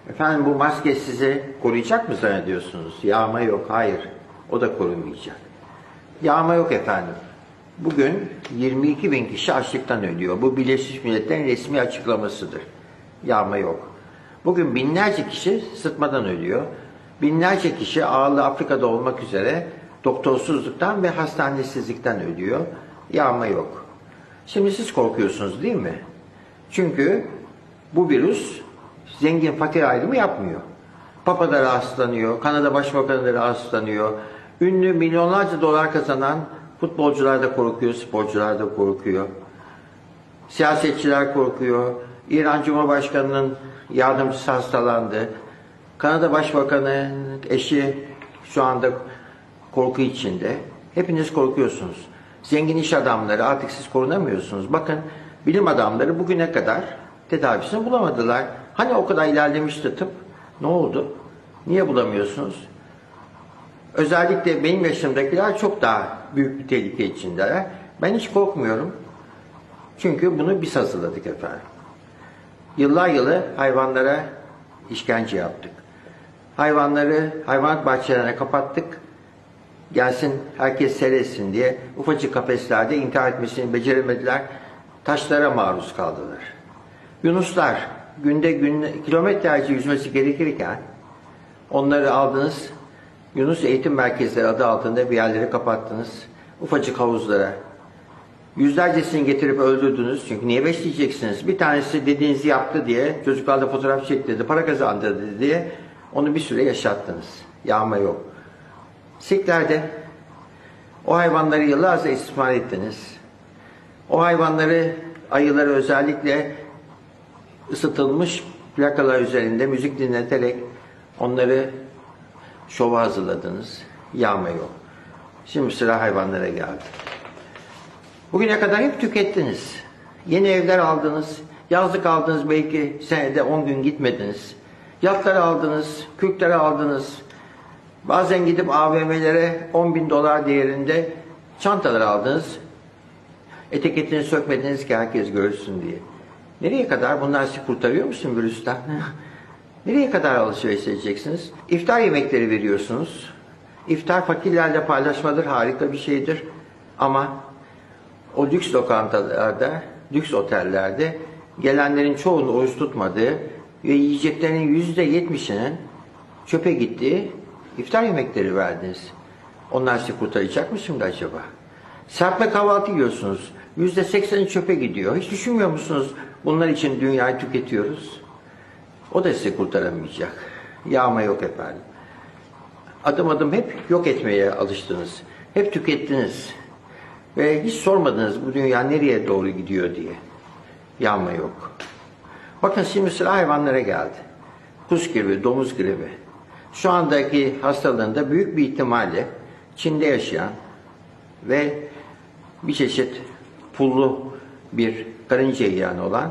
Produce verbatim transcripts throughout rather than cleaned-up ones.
Efendim bu maske sizi koruyacak mı zannediyorsunuz? Yağma yok, hayır. O da korumayacak. Yağma yok efendim. Bugün yirmi iki bin kişi açlıktan ölüyor. Bu Birleşmiş Milletler'in resmi açıklamasıdır. Yağma yok. Bugün binlerce kişi sıtmadan ölüyor. Binlerce kişi ağırlı Afrika'da olmak üzere doktorsuzluktan ve hastanesizlikten ölüyor. Yağma yok. Şimdi siz korkuyorsunuz değil mi? Çünkü bu virüs zengin fakir ayrımı yapmıyor. Papa da rahatsızlanıyor, Kanada Başbakanı da rahatsızlanıyor. Ünlü milyonlarca dolar kazanan futbolcular da korkuyor, sporcular da korkuyor. Siyasetçiler korkuyor. İran Cumhurbaşkanı'nın yardımcısı hastalandı. Kanada Başbakanı'nın eşi şu anda korku içinde. Hepiniz korkuyorsunuz. Zengin iş adamları artık siz korunamıyorsunuz. Bakın bilim adamları bugüne kadar tedavisini bulamadılar. Hani o kadar ilerlemişti tıp? Ne oldu? Niye bulamıyorsunuz? Özellikle benim yaşımdakiler çok daha büyük bir tehlike içindeler. Ben hiç korkmuyorum. Çünkü bunu biz hazırladık efendim. Yıllar yılı hayvanlara işkence yaptık. Hayvanları hayvanat bahçelerine kapattık. Gelsin herkes seyretsin diye ufacık kafeslerde intihar etmesini beceremediler. Taşlara maruz kaldılar. Yunuslar günde gün, kilometrelerce yüzmesi gerekirken onları aldınız, Yunus Eğitim Merkezleri adı altında bir yerlere kapattınız. Ufacık havuzlara. Yüzlercesini getirip öldürdünüz. Çünkü niye besleyeceksiniz? Bir tanesi dediğinizi yaptı diye, çocuklarla fotoğraf çektirdi, para kazandırdı diye onu bir süre yaşattınız. Yağma yok. Sirklerde o hayvanları yıllarca istismar ettiniz. O hayvanları, ayıları özellikle ısıtılmış plakalar üzerinde müzik dinleterek onları şova hazırladınız. Yağma yok. Şimdi sıra hayvanlara geldi. Bugüne kadar hep tükettiniz. Yeni evler aldınız. Yazlık aldınız, belki senede on gün gitmediniz. Yatlar aldınız, kürkleri aldınız. Bazen gidip A V M'lere on bin dolar değerinde çantalar aldınız. Etiketini sökmediniz ki herkes görsün diye. Nereye kadar? Bunlar sizi kurtarıyor musun virüsten? Nereye kadar alışveriş edeceksiniz? İftar yemekleri veriyorsunuz. İftar fakirlerle paylaşmadır, harika bir şeydir. Ama o lüks lokantalarda, lüks otellerde gelenlerin çoğunun oruç tutmadığı ve yiyeceklerinin yüzde yetmişinin çöpe gittiği iftar yemekleri verdiniz. Onlar sizi kurtaracak mı şimdi acaba? Serpme kahvaltı yiyorsunuz. Yüzde sekseni çöpe gidiyor. Hiç düşünmüyor musunuz? Bunlar için dünyayı tüketiyoruz. O da sizi kurtaramayacak. Yağma yok efendim. Adım adım hep yok etmeye alıştınız. Hep tükettiniz. Ve hiç sormadınız bu dünya nereye doğru gidiyor diye. Yağma yok. Bakın şimdi sıra hayvanlara geldi. Kuş gribi, domuz gribi. Şu andaki hastalığında büyük bir ihtimalle Çin'de yaşayan ve bir çeşit pullu bir karınca yiyen olan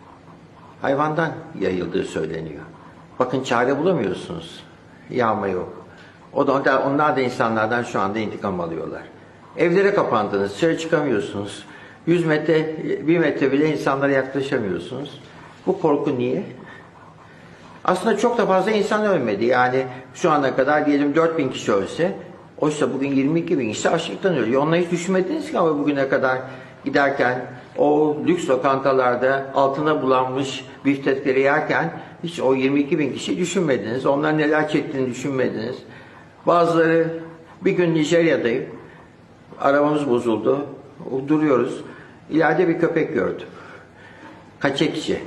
hayvandan yayıldığı söyleniyor. Bakın çare bulamıyorsunuz. Yağma yok. O da, onlar da insanlardan şu anda intikam alıyorlar. Evlere kapandınız, dışarı çıkamıyorsunuz. yüz metre, bir metre bile insanlara yaklaşamıyorsunuz. Bu korku niye? Aslında çok da fazla insan ölmedi. Yani şu ana kadar diyelim dört bin kişi ölse, oysa bugün yirmi iki bin kişi açlıktan ölüyor. Onları hiç düşünmediniz ki ama bugüne kadar giderken o lüks lokantalarda altına bulanmış biftekleri yerken hiç o yirmi iki bin kişiyi düşünmediniz. Onlar neler çektiğini düşünmediniz. Bazıları bir gün Nijerya'dayım. Arabamız bozuldu. Duruyoruz. İleride bir köpek gördüm. Kaçekçi.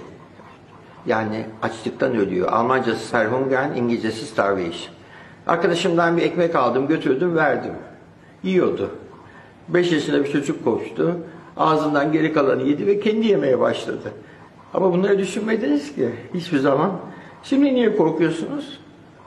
Yani açlıktan ölüyor. Almancası Verhungern, İngilizcesi starvation. Arkadaşımdan bir ekmek aldım, götürdüm, verdim. Yiyordu. Beş yaşında bir çocuk koştu. Ağzından geri kalanı yedi ve kendi yemeye başladı. Ama bunları düşünmediniz ki hiçbir zaman. Şimdi niye korkuyorsunuz?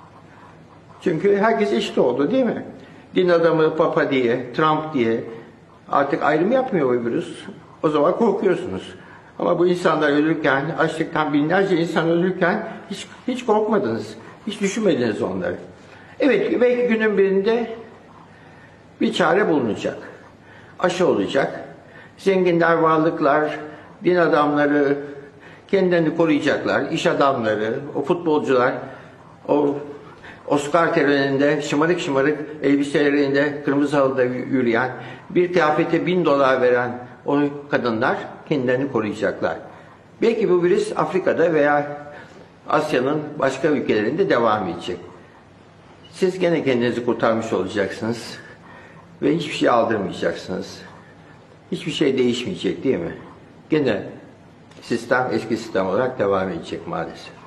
Çünkü herkes eşit oldu değil mi? Din adamı Papa diye, Trump diye artık ayrım yapmıyor bu virüs. O zaman korkuyorsunuz. Ama bu insanlar ölürken, açlıktan binlerce insan ölürken hiç, hiç korkmadınız. Hiç düşünmediniz onları. Evet, belki günün birinde bir çare bulunacak. Aşı olacak. Zenginler, varlıklar, din adamları, kendilerini koruyacaklar. İş adamları, o futbolcular, o Oscar töreninde şımarık şımarık elbiselerinde kırmızı halıda yürüyen, bir kıyafete bin dolar veren o kadınlar kendilerini koruyacaklar. Belki bu virüs Afrika'da veya Asya'nın başka ülkelerinde devam edecek. Siz gene kendinizi kurtarmış olacaksınız ve hiçbir şey aldırmayacaksınız. Hiçbir şey değişmeyecek değil mi? Gene sistem eski sistem olarak devam edecek maalesef.